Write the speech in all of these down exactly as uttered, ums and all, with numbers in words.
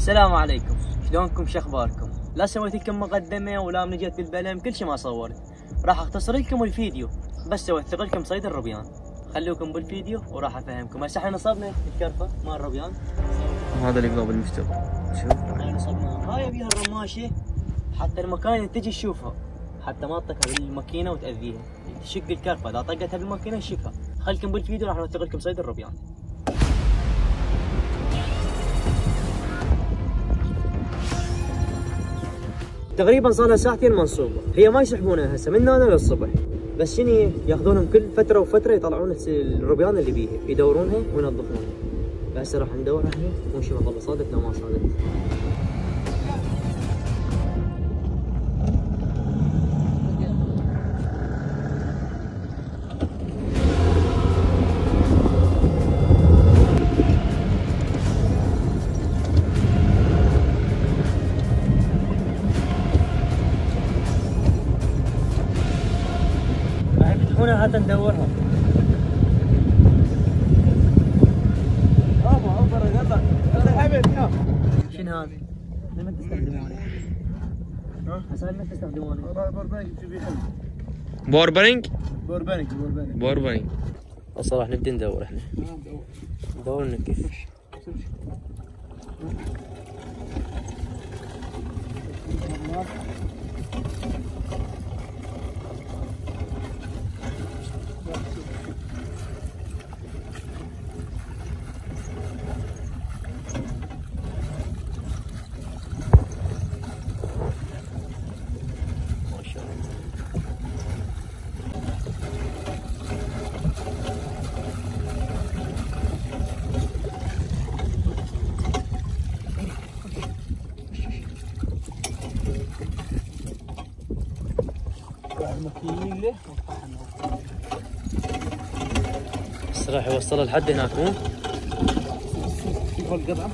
السلام عليكم، شلونكم شخباركم؟ لا سويت لكم مقدمة ولا من جيت بالبلم، كل شي ما صورت. راح اختصر لكم الفيديو بس اوثق لكم صيد الروبيان. خلوكم بالفيديو وراح افهمكم. هسه احنا نصبنا الكرفة مال الروبيان. هذا القلاب المشتغل. شوف هاي نصبناها، هاي بيها الرماشة حتى المكان اللي تجي تشوفها، حتى ما تطقها بالماكينة وتأذيها. تشق الكرفة، اذا طقتها بالماكينة تشقها. خليكم بالفيديو راح نوثق لكم صيد الروبيان. تقريبا صار لها ساعتين منصوبه، هي ما يسحبونها هسه من هنا للصبح، بس شنو ياخذونهم كل فتره وفتره يطلعون الروبيان اللي بيها يدورونها وينظفونها. فهسه راح ندورها احنا ونشوف والله صادت لو ما صادت. هنا حتى ندورها. شنو هذا؟ لمن تستخدمونه؟ هسه لمن تستخدمونه؟ باور بارينج؟ باور بارينج باور بارينج باور بارينج. هسه راح نبدا ندور احنا. ندور نكف. بس راح يوصلها لحد هناك مو؟ شوف القطعة.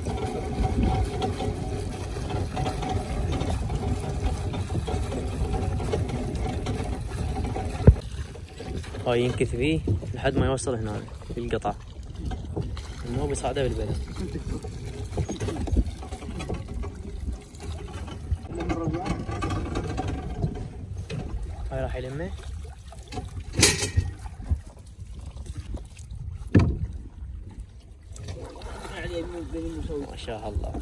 هاي ينكث فيه لحد ما يوصل هنا للقطعة. مو بيصعده بالبلد. هاي راح يلمه. ما شاء الله.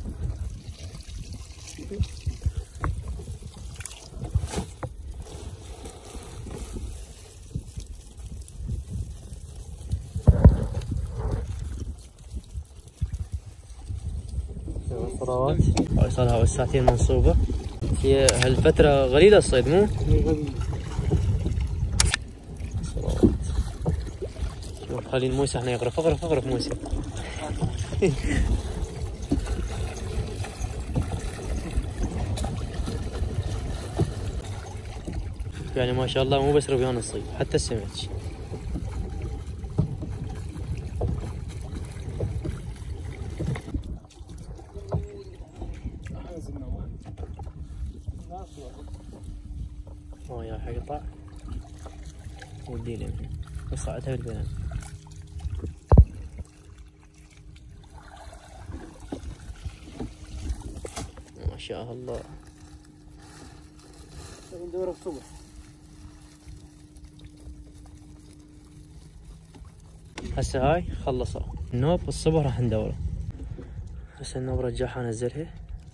صراوات هاي صار لها ساعتين منصوبة. هي هالفترة غليلة الصيد مو؟ صراوات. شوف خلي موسى احنا يغرف اغرف اغرف موسى. يعني ما شاء الله مو بس روبيان الصيد حتى السمك. هاي راح يقطع ودي له وصعدها بالبنان. ما شاء الله. ندور الصبح. هسه هاي خلصوا النوب، الصبح راح ندوره. هسه النوب رجعها انزلها.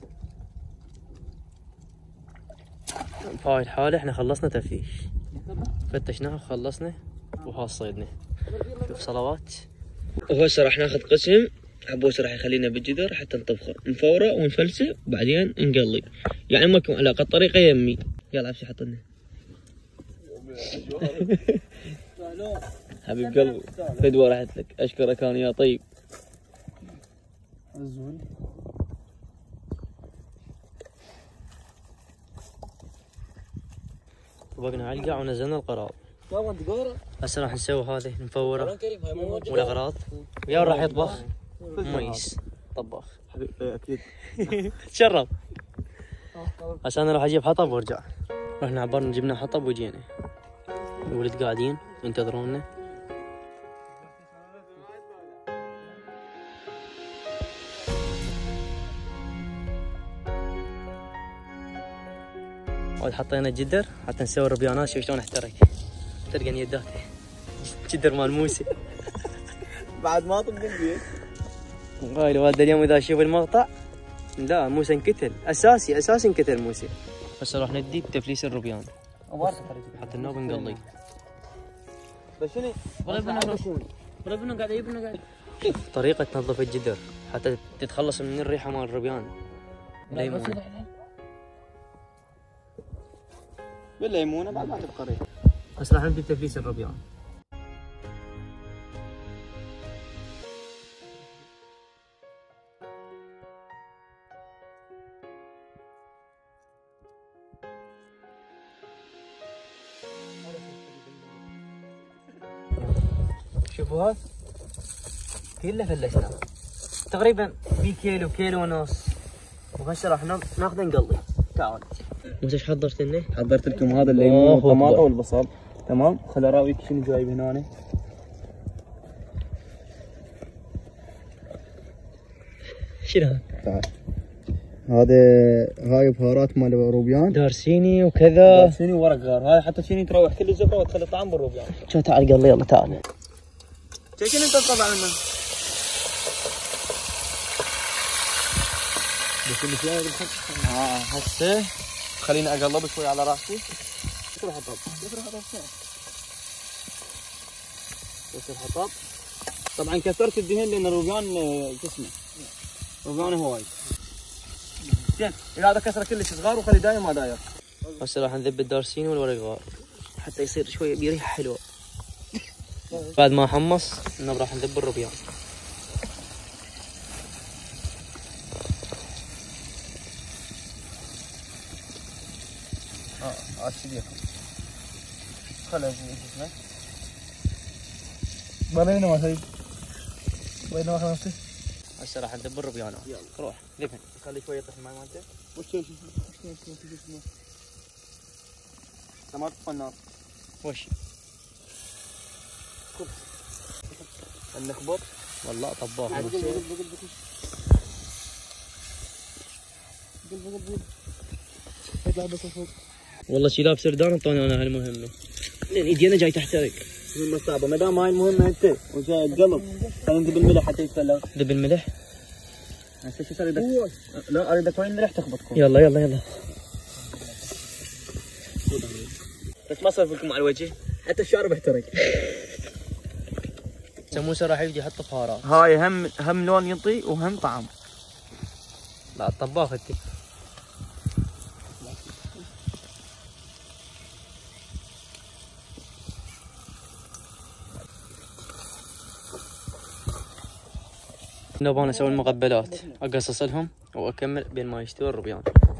بهاي الحالة احنا خلصنا تفتيش، فتشناها وخلصنا وها صيدنا. شوف صلوات. وهسه راح ناخذ قسم عبوس راح يخلينا بالجدر حتى نطبخه، نفوره ونفلسه وبعدين نقلي. يعني ماكو علاقة الطريقة يمي. يلا ابشي حط لنا. حبيب قلبي فدوة راحت لك، اشكرك انا يا طيب. الزول طبقنا علقة ونزلنا القراض. هسه راح نسوي هذه نفوره والاغراض. ويا راح يطبخ مميز طباخ اكيد. تشرف. هسه انا راح اجيب حطب وارجع. رحنا عبرنا جبنا حطب وجينا. الولد قاعدين ينتظرونا. وحطينا حطينا الجدر حتى نسوي الربيانات. شوف شلون احترق، تلقى يداته جدر مال موسى. بعد ما طب البيت. هاي الوالده اليوم اذا اشوف المقطع، لا موسى انقتل، اساسي اساسي انقتل موسى. هسه راح ندي تفليس الربيان حتى النوب نقلي. بس شنو؟ ولا ابنه ولا ابنه قاعد يبنه قاعد. شوف طريقه تنظف الجدر حتى تتخلص من الريحه مال الربيان. ليمون بالليمونه بعد ما تبقى ريحه. هسه راح نبدي تفليس الربيان. شوفوا هذا كله فلسناه تقريبا في كيلو كيلو ونص، وهسه راح ناخذه نقلي. تعال موسى ايش حضرت لنا؟ حضرت لكم هذا الليمون والطماطم والبصل. تمام. خل اراويك شنو جايب هنا. شنو هذا؟ تعال. هذا هاي بهارات مال روبيان، دارسيني وكذا، دارسيني وورق غار. هاي حتى شيني تروح كل الزبره وتخلي طعم بالروبيان. شو تعال قلي يلا تعال. شكل انت تطلع منه. بس اللي فيها بالخط. اه هسه خليني اقلب شوي على راسي. يصير حطب يصير حطب يصير حطب. طبعا كثرت الدهن لان الروبيان شو اسمه روبيان هواي زين. اذا هذا كسره كلش صغار وخلي داير ما داير. هسه راح نذب الدارسيني والورق غار حتى يصير شويه بريحه حلوه. بعد ما حمص نب راح نذب الروبيان. اه عاد شديها خلها شو اسمه بلينا ما سيد وين ما خلصتي. هسه راح نذب الروبيانات. يلا روح ذبن. خلي شويه يطيح الماي مالته. وش شو شو شو اسمه ما تطفى النار. وش النخبط والله طباخ. بقل بقل بقل بقل بقل اطلع بس فوق. والله شي لابس ردان انطوني انا هالمهمه لان ايدي انا جاي تحترق. مهمة صعبة ما دام هاي المهمة انت وجاي القلب. خلينا نذب الملح حتى يتفلغ. ذب الملح. هسه شو صار يدك؟ لا اريدك وين الملح تخبطكم. يلا يلا يلا. بس ما صار فيكم على الوجه حتى الشارب احترق. موسى راح يبدي يحط بهارات. هاي هم هم لون ينطي وهم طعم. لا الطباخ انت. نبغى نسوي المقبلات، اقصص لهم واكمل بين ما يستوي الروبيان.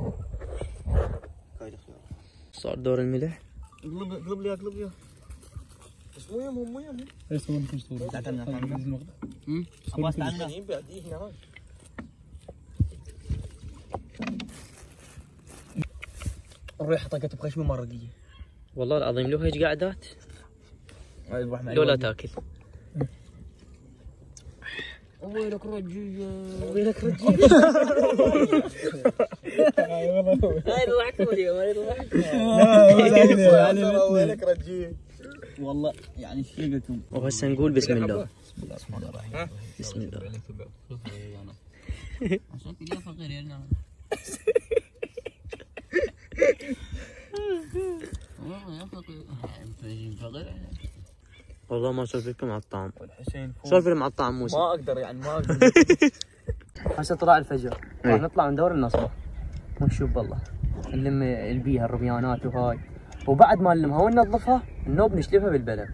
صار دور الملح. اقلب اقلب لي اقلب لي. بس مو يمهم مو يمهم. ايش سوي لكم صورة؟ لا تعال تعال. امم خلاص تعال. الريحة طقت بخشمي مرقية. والله العظيم لو هيك قعدات لو لا تاكل. ويلك رجية ويلك رجية. هاي والله هاي ضحكوا اليوم هاي ضحكوا. ويلك رجية والله يعني ايش لكم. وهسه نقول بسم الله. بسم الله الرحمن الرحيم. بسم الله. عشان كذا فقير يا والله ما اسولف لكم على الطعم. والحسين سولف لهم على الطعم موسى. ما اقدر يعني ما اقدر. هسه طلع الفجر راح نطلع ندور النصبه ونشوف بالله نلم البيها الربيانات وهاي، وبعد ما نلمها وننظفها النوب نشلفها بالبلد.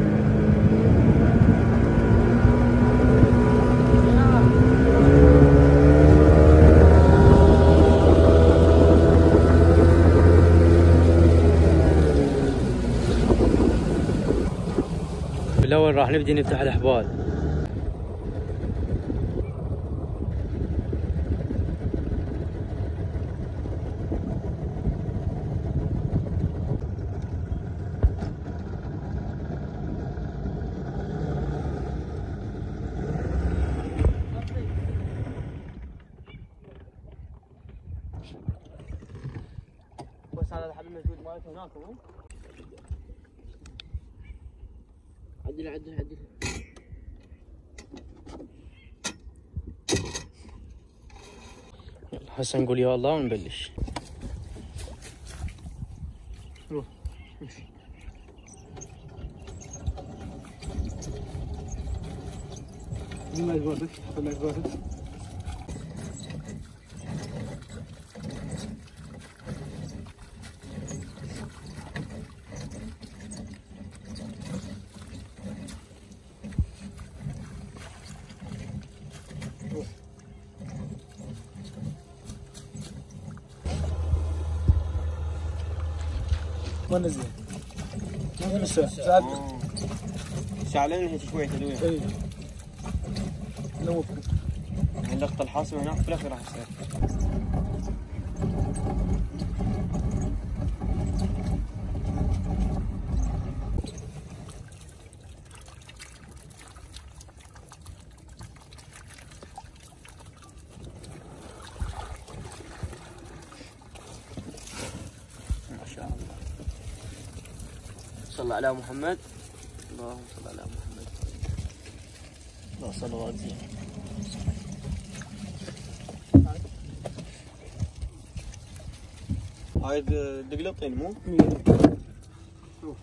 بالاول راح نبدي نفتح الاحبال. حسن هذا حبل المسدود مالته هناك هو. عدل عدل عدل. يلا هسه نقول يا الله ونبلش. روح امشي. ما يجوزك ما يجوزك. وين زين؟ وين ساعد شعلان هيك شوي حلوين. اي نوف اللقطة الحاسمة هناك في الاخير راح يصير. ما شاء الله. صلى على محمد. اللهم صل على محمد. لا صلوات زين. هاي دقلطين مو؟ شوف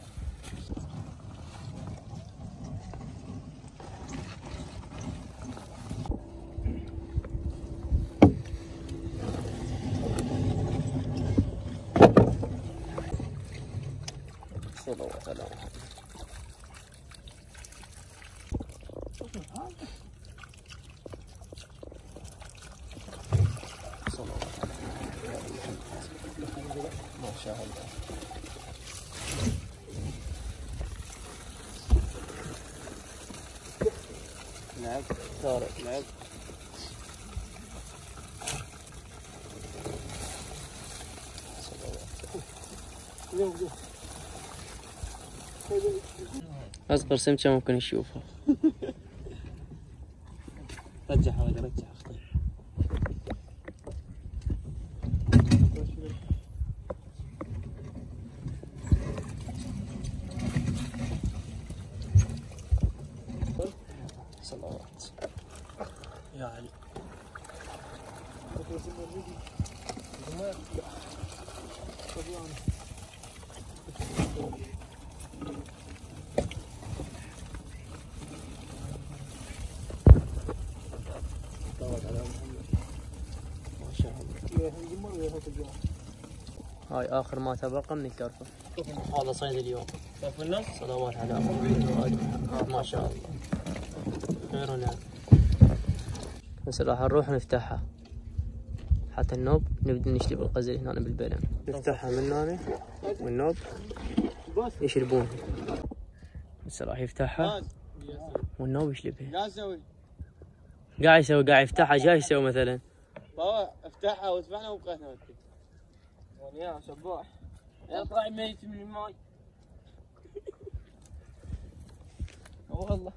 صلوات على محمد. صلوات على محمد. ما شاء الله. لعب طارق لعب. أصغر سمكة ممكن يشوفها. رجع هذا رجع اخطي. صلوات يا علي. صلوات على محمد. ما شاء الله. هاي آخر ما تبقى من الكرفة. هذا صيد اليوم. صلوات على محمد. ما شاء الله. خير ونعم. بس راح نروح نفتحها حتى النوب نبدأ نشتري بالقزل هنا بالبلم. نفتحها من هنا والنوب يشربونها. بس راح يفتحها والنوب يشلبها. قاعد اسوي؟ قاعد يسوي قاعد يفتحها جاي يسوي مثلا. بابا افتحها وادفعنا وابقى هنا. يا شباح يا طلع ميت من الماي. والله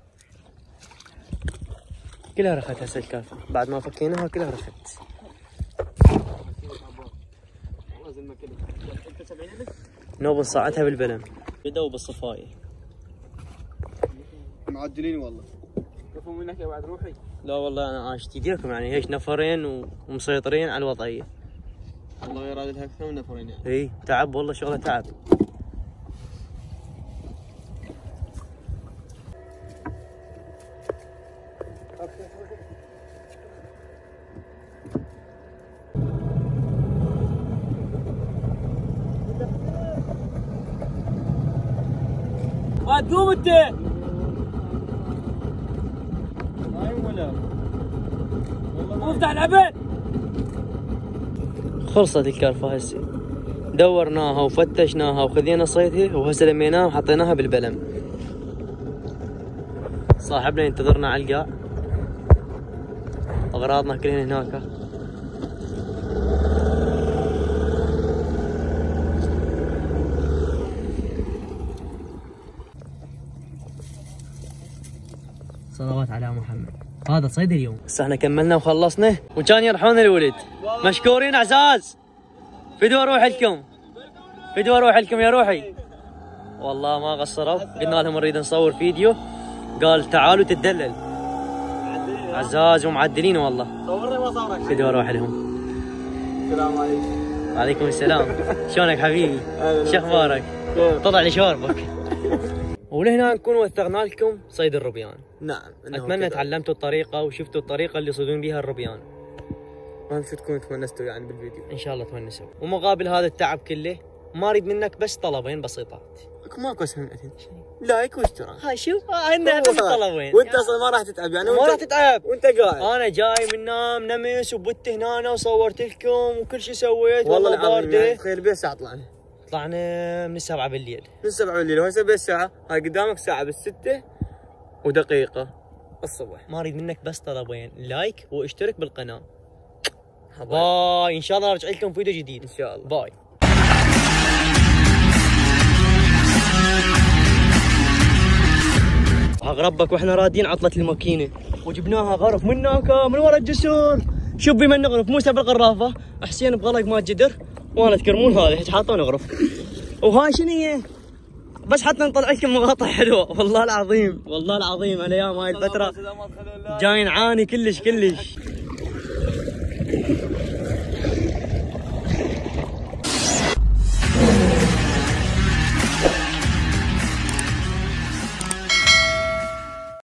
كلها رخت هسه الكافة بعد ما فكيناها كلها رخت. نوب نصعدها بالبلم بدأوا بالصفاية. معدلين والله. كفو منك يا بعد روحي. لا والله انا عاشت ايديكم يعني هيك نفرين ومسيطرين على الوضعية. والله يراد لها اكثر من نفرين يعني. اي تعب والله شغله تعب. ما تقوم انت. نايم ولا؟ والله افتح العبد. خلصت الكرفة هسه دورناها وفتشناها وخذينا صيدها وهسه لميناها وحطيناها بالبلم. صاحبنا ينتظرنا على القاع. اغراضنا كلهن هناك. صلوات على محمد. هذا صيد اليوم. هسه احنا كملنا وخلصنا وكان يرحون الولد. مشكورين عزاز. فدوا روح لكم. فيديو اروح لكم يا روحي. والله ما قصروا، قلنا لهم نريد نصور فيديو، قال تعالوا تدلل. عزاز ومعدلين والله. صورني ما صورك. فيديو اروح لهم. السلام عليكم. وعليكم السلام. شلونك حبيبي؟ شو اخبارك؟ طلع لي شوربك. ولهنا نكون وثقنا لكم صيد الروبيان. نعم. اتمنى تعلمتوا الطريقه وشفتوا الطريقه اللي يصيدون بها الروبيان. ما شو تكونوا تونستوا يعني بالفيديو. ان شاء الله تونسوا. ومقابل هذا التعب كله ما اريد منك بس طلبين بسيطات. ماكو اسهل من لايك واشتراك. هاي شوف عندنا بس طلبين. وانت اصلا ما راح تتعب يعني. ما راح تتعب وانت قاعد. انا جاي من نام نمس وبت هنا وصورت لكم وكل شيء سويت. والله العظيم يعني تخيل بيه ساعه طلعنا. طلعنا من السبعة بالليل. من السبعة بالليل وهسه بيه الساعه هاي قدامك ساعه بالستة ودقيقه الصبح. ما اريد منك بس طلبين، لايك واشترك بالقناه. باي، ان شاء الله ارجع لكم فيديو جديد ان شاء الله. باي. حق ربك واحنا رادين عطلت الماكينه وجبناها غرف من هناك من ورا الجسر. شوف بمن نغرف، موسى بالغرافه، حسين بغلق ما جدر، وانا تكرمون هذا هيك حاطون غرف. وهاي شنو هي؟ بس حتى نطلع لكم مقاطع حلوه والله العظيم، والله العظيم الايام هاي الفتره جاي نعاني كلش كلش.